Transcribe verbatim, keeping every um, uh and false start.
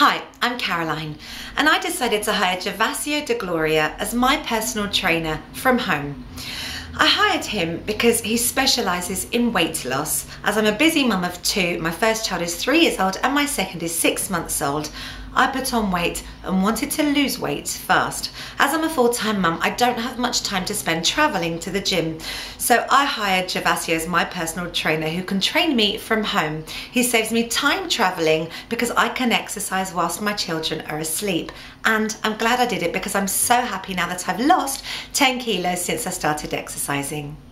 Hi, I'm Caroline, and I decided to hire Gervasio de Gloria as my personal trainer from home. I hired him because he specialises in weight loss. As I'm a busy mum of two, my first child is three years old and my second is six months old, I put on weight and wanted to lose weight fast. As I'm a full-time mum, I don't have much time to spend travelling to the gym. So I hired Gervasio as my personal trainer who can train me from home. He saves me time travelling because I can exercise whilst my children are asleep. And I'm glad I did it because I'm so happy now that I've lost ten kilos since I started exercising.